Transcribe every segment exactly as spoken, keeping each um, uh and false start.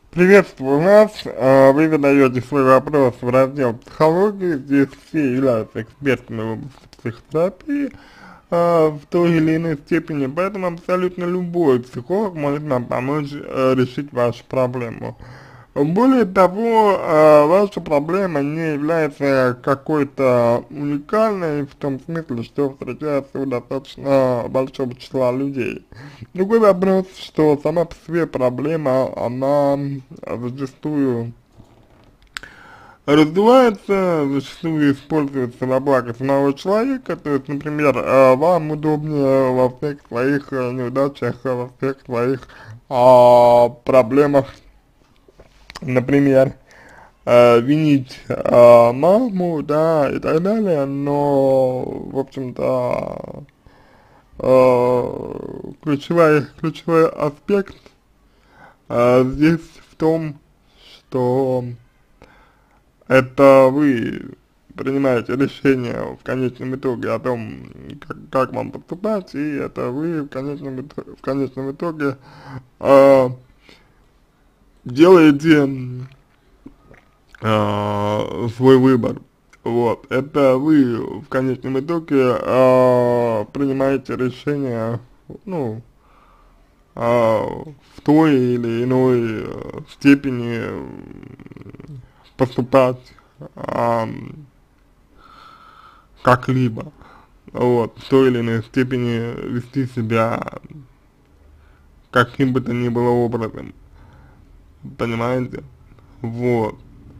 Приветствую вас. А, Вы задаете свой вопрос в раздел психологии. Здесь все являются экспертами в области психотерапии а, в той или иной степени, поэтому абсолютно любой психолог может нам помочь э, решить вашу проблему. Более того, э, ваша проблема не является какой-то уникальной в том смысле, что встречается у достаточно большого числа людей. Другой вопрос, что сама по себе проблема, она зачастую раздувается, зачастую используется во благо самого человека, то есть, например, э, вам удобнее во всех своих э, неудачах, э, во всех своих а, проблемах, например, э, винить э, маму, да, и так далее, но, в общем-то, э, ключевой, ключевой аспект э, здесь в том, что это вы принимаете решение в конечном итоге о том, как, как вам поступать, и это вы в конечном, итоге, в конечном итоге э, делаете э, свой выбор. Вот, это вы в конечном итоге э, принимаете решение, ну, э, в той или иной э, степени э, поступать э, как-либо, вот, в той или иной степени вести себя каким бы то ни было образом, понимаете, вот.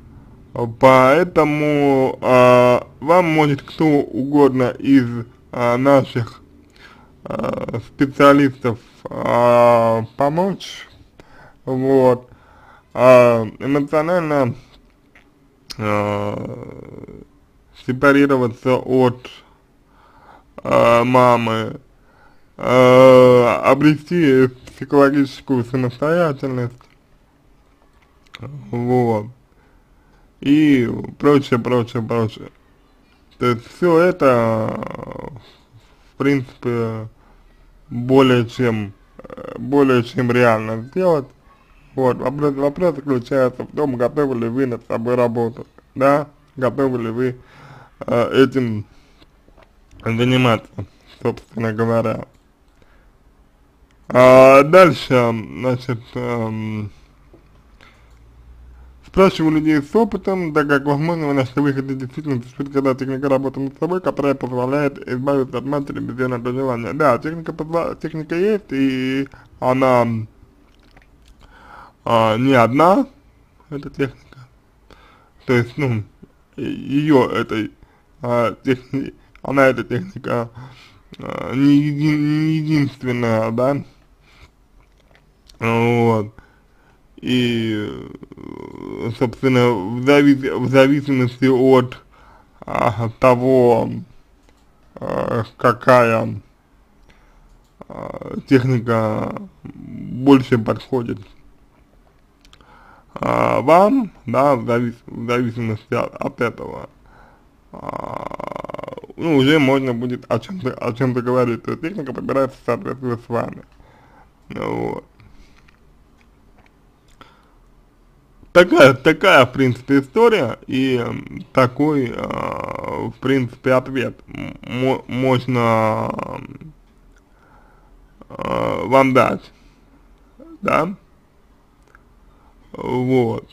Поэтому а, вам может кто угодно из а, наших а, специалистов а, помочь, вот, а, эмоционально а, сепарироваться от а, мамы, а, обрести психологическую самостоятельность, вот. И прочее, прочее, прочее. То есть все это, в принципе, более чем, э, более чем реально сделать. Вот, вопрос, вопрос заключается в том, готовы ли вы над собой работать, да, готовы ли вы э, этим заниматься, собственно говоря. А дальше, значит, эм, спрашиваю людей с опытом, так как возможно вы нашли выходы действительно существует когда техника работы над собой, которая позволяет избавиться от матери без ее желания. Да, техника, позва техника есть, и она а, не одна, эта техника. То есть, ну, ее этой а, техни она эта техника а, не, еди не единственная, да, вот. И, собственно, в, завис в зависимости от а, того, а, какая а, техника больше подходит а, вам, да, в, завис в зависимости от, от этого, а, ну, уже можно будет о чем-то о чем-то говорить, то есть техника подбирается в соответствии с вами, вот. Такая, такая, в принципе, история и м, такой, э, в принципе, ответ м можно э, вам дать, да, вот.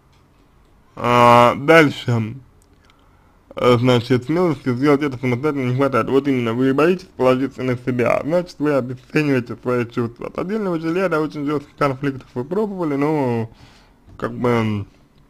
А дальше, э, значит, смелости сделать это самостоятельно не хватает. Вот именно, вы боитесь положиться на себя, значит, вы обесцениваете свои чувства. От отдельного жилья до очень жестких конфликтов вы пробовали, но, как бы,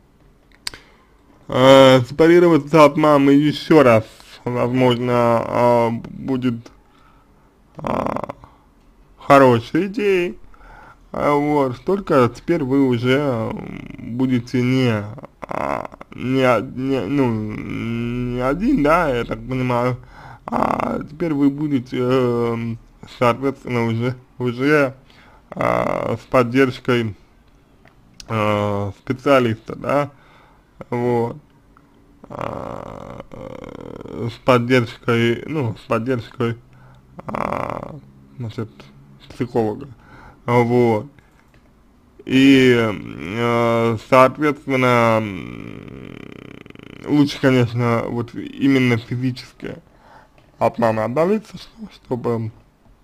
э, сепарироваться от мамы еще раз, возможно, э, будет э, хорошей идеей, а вот, только теперь вы уже будете не, а, не, о- не, ну, не один, да, я так понимаю, а теперь вы будете, э, соответственно, уже, уже а, с поддержкой э, специалиста, да, вот, а, э, с поддержкой, ну, с поддержкой, а, значит, психолога, вот, И, э, соответственно, м, лучше, конечно, вот именно физически от мамы отдалиться, что- чтобы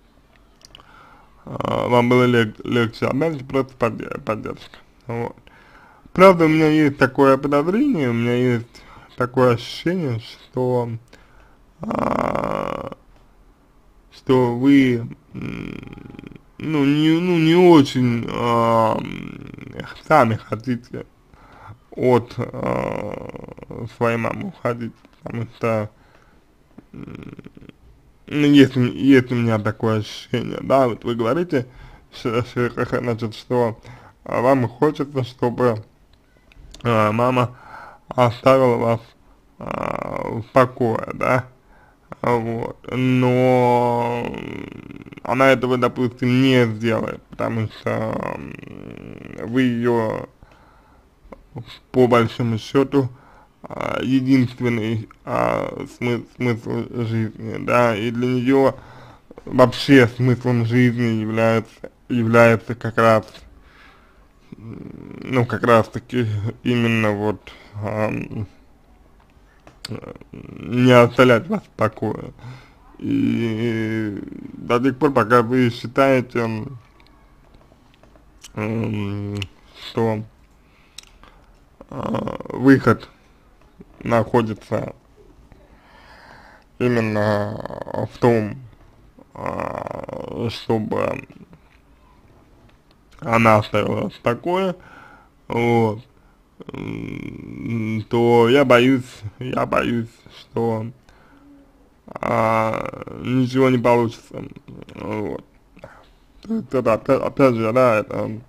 э, вам было лег легче, а дальше просто подде поддержка. Вот. Правда, у меня есть такое подозрение, у меня есть такое ощущение, что, а, что вы, м, ну, не, ну, не очень а, м, сами хотите от а, своей мамы уходить, потому что, ну, есть, у м- есть у меня такое ощущение, да, вот вы говорите, что, что, как, значит, что а, вам хочется, чтобы а, мама оставила вас а, в покое, да, а, вот, но она этого, допустим, не сделает, потому что м, вы ее, по большому счету, а, единственный а, смы смысл жизни, да, и для нее вообще смыслом жизни является, является как раз, ну, как раз таки именно вот ам, не оставлять вас в покое. И до тех пор, пока вы считаете, м, что а, выход находится именно в том, а, чтобы она оставила вас в покое, вот, м, то я боюсь, я боюсь, что а, ничего не получится, вот. Это, опять, опять же, да, это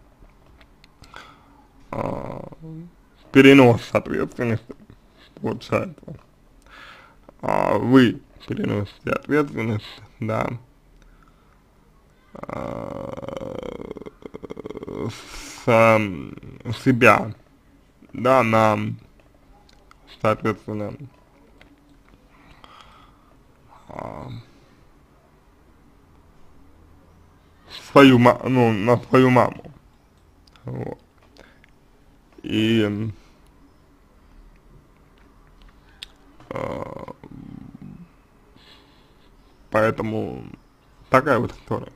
а, перенос ответственности получается. А вы переносите ответственность, да, а, с а, себя, да, на, соответственно, а, свою, ма ну, на свою маму, вот. И а, поэтому такая вот история.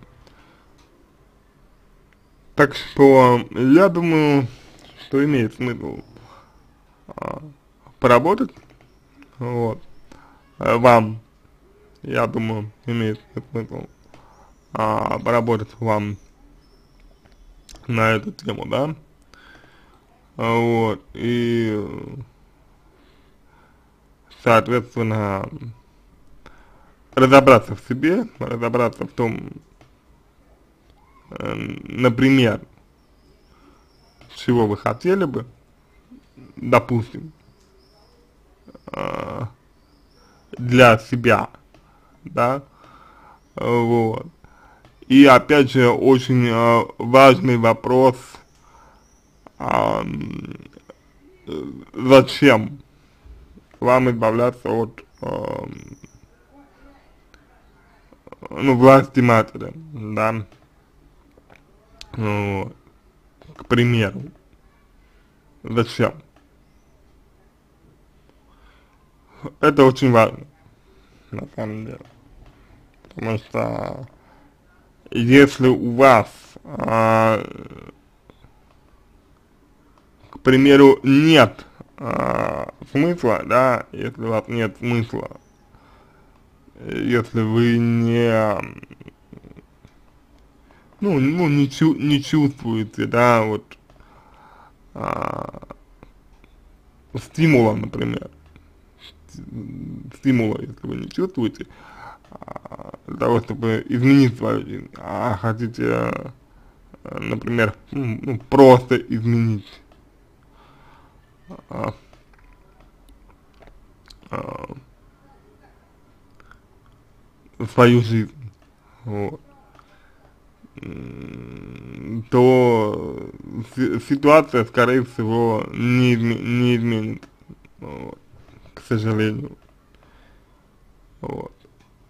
Так что я думаю, что имеет смысл а, поработать, вот, э, вам, я думаю, имеет смысл а, поработать вам на эту тему, да, а, вот, и, соответственно, разобраться в себе, разобраться в том, э, например, чего вы хотели бы, допустим, э, для себя, да, вот. И опять же, очень э, важный вопрос, а, э, зачем вам избавляться от, э, ну, власти матери, да, вот, к примеру, зачем? Это очень важно, на самом деле, потому что если у вас, а, к примеру, нет а, смысла, да, если у вас нет смысла, если вы не, ну, ну не, чу не чувствуете, да, вот, а, стимула, например, стимула, если вы не чувствуете, а, для того, чтобы изменить свою жизнь, а хотите, э, например, ну, просто изменить а, а, свою жизнь, вот, м, то си ситуация, скорее всего, не, изме не изменится, вот, к сожалению, вот.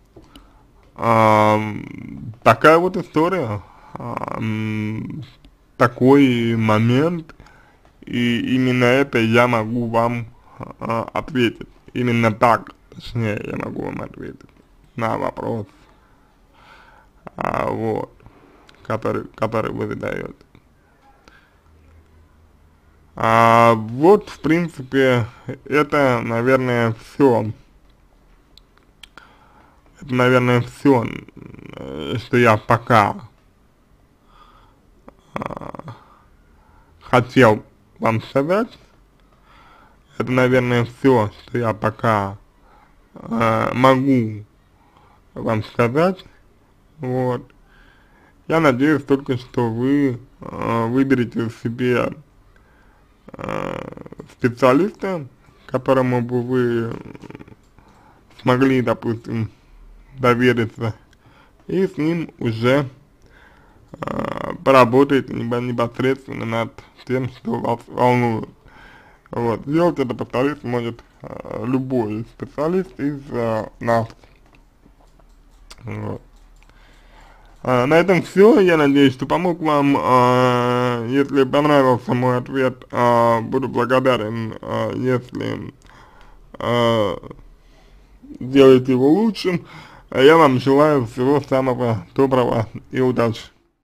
А, такая вот история. А, такой момент, и именно это я могу вам а, ответить. Именно так, точнее, я могу вам ответить на вопрос, а, вот, который, который вы задаете. А, вот, в принципе, это, наверное, все. Это, наверное, все, что я пока а, хотел вам сказать. Это, наверное, все, что я пока а, могу вам сказать. Вот. Я надеюсь только, что вы а, выберете себе а, специалиста, которому бы вы смогли, допустим, довериться, и с ним уже э, поработать непосредственно над тем, что вас волнует. Вот, сделать это специалист может э, любой специалист из э, нас. Вот. А, на этом все. Я надеюсь, что помог вам. А, если понравился мой ответ, а, буду благодарен, а, если а, сделаете его лучшим. А я вам желаю всего самого доброго и удачи.